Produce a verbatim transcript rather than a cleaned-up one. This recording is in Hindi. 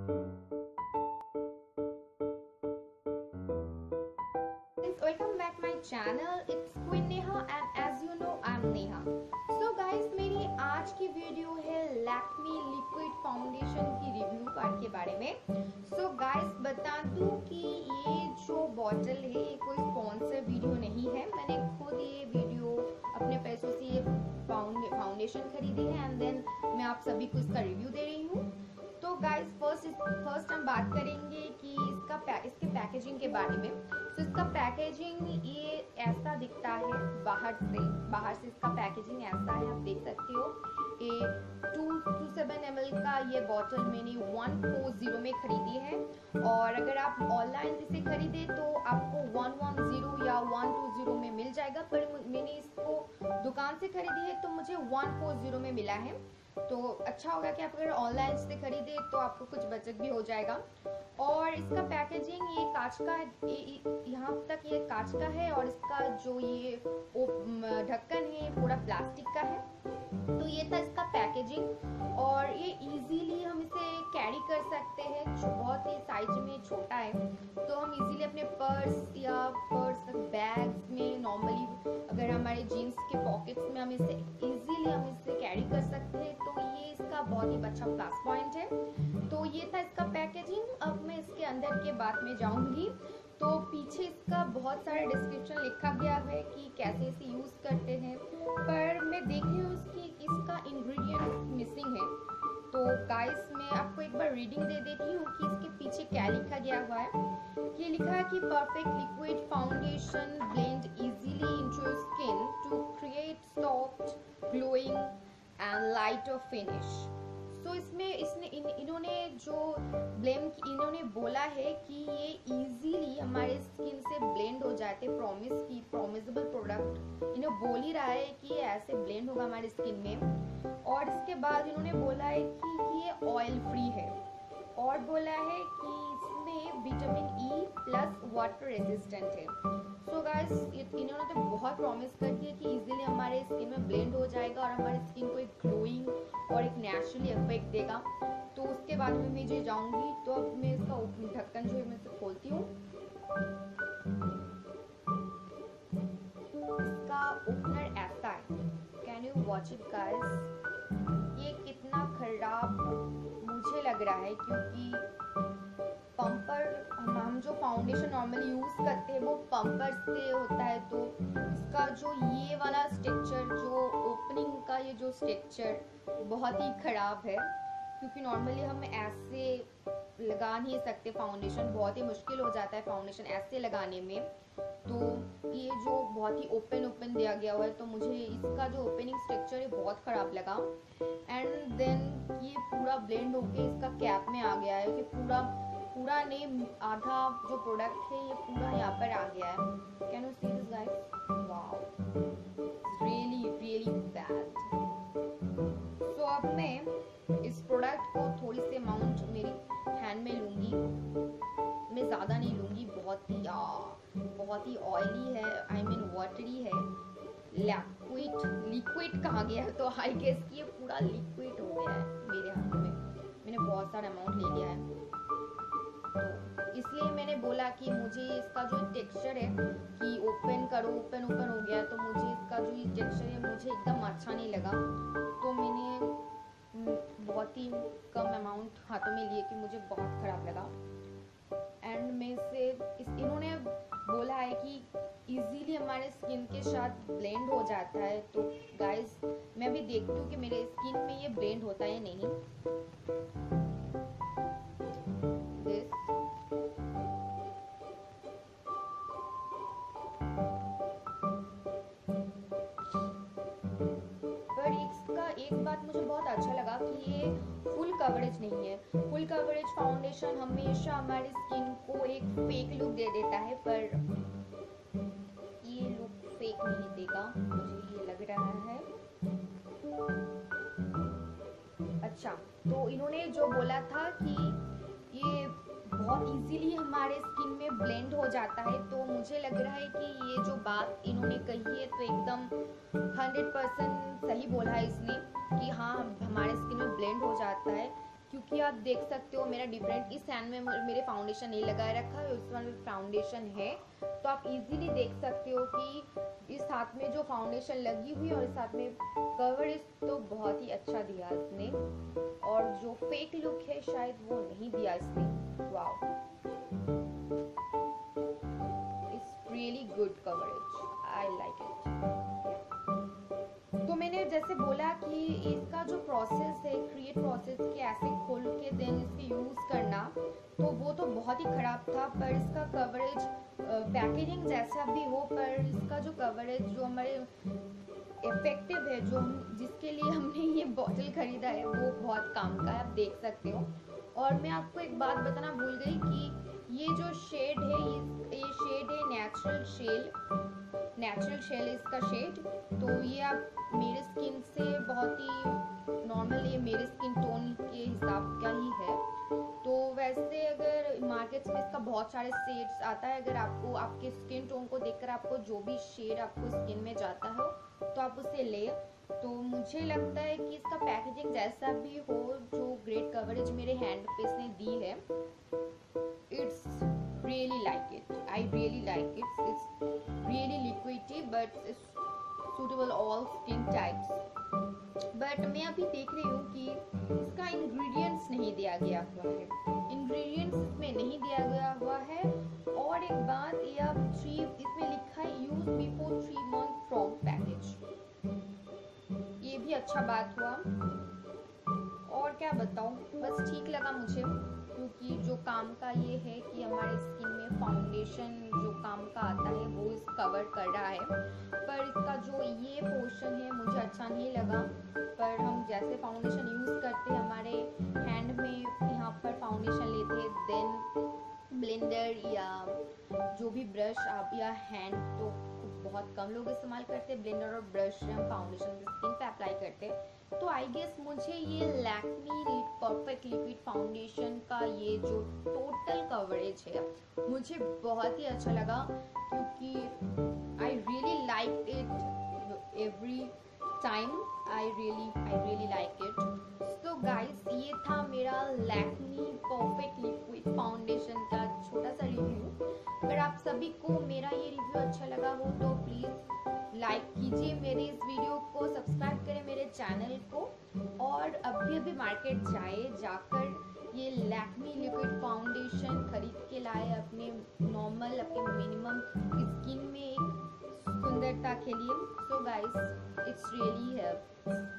Welcome back my channel. It's Queen Neha and as you know I'm Neha. So guys, मेरी आज की वीडियो है लैक्मे लिक्विड फाउंडेशन की रिव्यू कार्ड के बारे में. So guys, बता दूं कि ये जो बॉटल है ये कोई स्पॉन्सर वीडियो नहीं है. मैंने खुद ये वीडियो अपने पैसों से ये फाउंडेशन खरीदी है एंड देन मैं आप सभी को इसका रिव्यू दे रही हूँ. तो गाइस फर्स्ट फर्स्ट हम बात करेंगे कि इसका इसके पैकेजिंग के बारे में. तो इसका पैकेजिंग ये ऐसा दिखता है बाहर से बाहर से इसका पैकेजिंग ऐसा है, आप देख सकते हो. ये टू टू सेवन एम एल का ये बॉटल मैंने वन फोर जीरो में खरीदी है और अगर आप ऑनलाइन इसे खरीदे तो आपको वन वन जीरो या वन टू जीरो में मिल जाएगा, पर मैंने इसको दुकान से खरीदी है तो मुझे वन फोर जीरो में मिला है. तो अच्छा होगा कि आप अगर ऑनलाइन से खरीदे तो आपको कुछ बचत भी हो जाएगा. और इसका पैकेजिंग ये कांच का है, यहाँ तक ये कांच का है और इसका जो ये ढक्कन है पूरा प्लास्टिक का है. तो ये था इसका पैकेजिंग और ये इजीली हम इसे कैरी कर सकते हैं. बहुत ही साइज में छोटा है तो हम इजीली अपने पर्स या पर्स बैग्स में नॉर्मली अगर हमारे जीन्स के पॉकेट्स में हम इसे इजीली हम इसे कैरी कर सकते हैं. तो ये इसका बहुत ही अच्छा प्लस पॉइंट है. तो ये था इसका पैकेजिंग. अब मैं इसके अंदर के बात में जाऊंगी. तो पीछे इसका बहुत सारा डिस्क्रिप्शन लिखा गया है कि कैसे इसे यूज करते हैं, पर मैं देख रही हूँ इसकी इसका इंग्रेडिएंट मिसिंग है. तो गाइस मैं आपको एक बार रीडिंग दे देती हूँ कि इसके पीछे क्या लिखा गया हुआ है. ये लिखा है कि perfect liquid foundation blend easily into your skin to create soft glowing and lighter finish. तो इसमें इसने इन, इन्होंने जो ब्लेम इन्होंने बोला है कि ये इजीली हमारे स्किन से ब्लेंड हो जाते. प्रॉमिस की प्रॉमिसेबल प्रोडक्ट इन्हें बोल ही रहा है कि ये ऐसे ब्लेंड होगा हमारे स्किन में. और इसके बाद इन्होंने बोला है कि ये ऑयल फ्री है और बोला है कि इसमें vitamin E plus water resistant है. सो गाइस इन्होंने तो बहुत प्रॉमिस कर दिया कि इजीली हमारे स्किन में ब्लेंड हो जाएगा और हमारे स्किन को एक ग्लोइंग और एक नेचुरली इफेक्ट देगा. तो उसके बाद में मैं जो जाऊंगी तो अब मैं इसका ढक्कन जो है मैं इसे खोलती हूँ. इसका ओपनर ऐसा है. Can you watch it guys. ये कितना खराब मुझे लग रहा है क्योंकि पंपर हम जो फाउंडेशन नॉर्मली यूज करते हैं वो पंपर से होता है. तो इसका जो ये वाला स्ट्रक्चर जो ओपनिंग का ये जो स्ट्रक्चर बहुत ही खराब है क्योंकि नॉर्मली हम ऐसे लगा नहीं सकते फाउंडेशन. बहुत ही मुश्किल हो जाता है फाउंडेशन ऐसे लगाने में. तो ये जो बहुत ही ओपन ओपन दिया गया हुआ है तो मुझे इसका जो ओपनिंग स्ट्रक्चर है बहुत खराब लगा. एंड देन ये पूरा ब्लेंड होके इसका कैप में आ गया है कि पूरा पूरा ने आधा जो प्रोडक्ट है ये पूरा यहाँ पर आ गया है. Can you see this guys. Wow, really really bad. So अब मैं इस प्रोडक्ट को थोड़ी सी अमाउंट मेरी हैंड में लूंगी. मैं ज़्यादा नहीं लूंगी. बहुत ही आ, बहुत ही ऑयली है, आई मीन वाटरी है. लिक्विड लिक्विड कहाँ गया है तो आई गेस कि ये पूरा लिक्विड हो गया है मेरे हाथ में. मैंने बहुत सारा अमाउंट ले लिया है तो इसलिए मैंने बोला कि मुझे इसका जो टेक्सचर है कि ओपन करो ओपन ओपन हो गया तो मुझे इसका जो ये टेक्सचर है मुझे एकदम अच्छा नहीं लगा. तो मैंने बहुत ही कम अमाउंट हाथों में लिए कि मुझे बहुत ख़राब लगा. एंड में से इस इन्होंने बोला है कि इजीली हमारे स्किन के साथ ब्लेंड हो जाता है. तो गाइस मैं भी देखती हूँ कि मेरे स्किन में ये ब्लेंड होता है नहीं. दिस पर इसका एक बात मुझे बहुत अच्छा लगा कि ये फुल कवरेज नहीं है. फुल कवरेज फाउंडेशन हमेशा हमारी स्किन को एक फेक लुक दे देता है, पर ये लुक फेक नहीं देगा मुझे ये लग रहा है. अच्छा, तो इन्होंने जो बोला था कि ये बहुत इजीली हमारे स्किन में ब्लेंड हो जाता है, तो मुझे लग रहा है कि ये जो बात इन्होंने कही है तो एकदम हंड्रेड परसेंट सही बोला है इसने कि हाँ हमारे स्किन में ब्लेंड हो जाता है. क्योंकि आप देख सकते हो मेरा डिफरेंट, इस हैंड में मेरे फाउंडेशन नहीं लगाए रखा है, उस में फाउंडेशन है, तो आप इजीली देख सकते हो कि इस हाथ में जो फाउंडेशन लगी हुई है और इस हाथ में कवरेज तो बहुत ही अच्छा दिया इसने, और जो फेक लुक है शायद वो नहीं दिया इसने। Wow, it's really good coverage, I like it. तो मैंने जैसे बोला कि इसका जो प्रोसेस है, क्रिएट प्रोसेस के ऐसे खोल के देन इसके यूज करना, तो वो तो बहुत ही खराब था। पर इसका कवरेज, पैकेजिंग जैसा भी हो, पर इसका जो कवरेज जो हमारे इफेक्टिव है, जो हम जिसके लिए हमने ये बॉटल खरीदा है, वो बहुत काम का है, आप देख सकते हो। और मैं आपको एक बात बताना भूल गई कि ये जो शेड है, ये शेड है नेचुरल शेल, नेचुरल शेल इसका शेड। तो ये आप मेरे स्किन से बहुत ही नॉर्मल, ये मेरे स्किन टोन के हिसाब का ही है। तो वैसे अगर मार्केट्स में इसका बहुत सारे शेड्स आता है, अगर आपको आपके स्किन टोन को देखकर आपको जो भी शेड आपको स्किन में जाता है तो आप उसे ले। तो मुझे लगता है कि इसका पैकेजिंग जैसा भी हो, जो ग्रेट कवरेज मेरे हैंड पे इसने दी है, it's really like it, I really like it, it's really liquidy but it's suitable all skin types। but मैं अभी देख रही हूँ कि इसका इंग्रेडिएंट्स नहीं दिया गया हुआ है, इंग्रेडिएंट्स इसमें नहीं दिया गया हुआ है। और एक बात, ये आप थ्री, इसमें लिखा है use before three month from package, ये भी अच्छा बात हुआ। और क्या बताऊँ, बस ठीक लगा मुझे, क्योंकि जो काम का ये है कि हमारे स्किन में फाउंडेशन जो काम का आता है वो इस कवर कर रहा है, पर इसका जो ये पोर्शन है मुझे अच्छा नहीं लगा। पर हम जैसे फाउंडेशन यूज़ करते हैं, हमारे हैंड में यहाँ पर फाउंडेशन लेते हैं, देन ब्लेंडर या जो भी ब्रश आप, या हैंड तो बहुत कम लोग इस्तेमाल करते हैं, ब्लेंडर और ब्रश से हम फाउंडेशन स्किन पे अप्लाई करते हैं। तो आई गेस मुझे ये लैक्मी परफेक्ट लिक्विड फाउंडेशन का ये जो टोटल कवरेज है मुझे बहुत ही अच्छा लगा, क्योंकि I really like it every time, I really I really like it. So guys, ये था मेरा लैक्मी परफेक्ट लिक्विड फाउंडेशन का छोटा सा रिव्यू। अगर आप सभी को मेरा ये रिव्यू अच्छा लगा हो तो प्लीज़ लाइक कीजिए मेरे इस वीडियो को, सब्सक्राइब करें मेरे चैनल को, और अभी अभी मार्केट जाए, जाकर ये लैक्मी लिक्विड फाउंडेशन खरीद के लाए अपने नॉर्मल, अपने मिनिमम स्किन में एक सुंदरता के लिए। So guys, it's really help.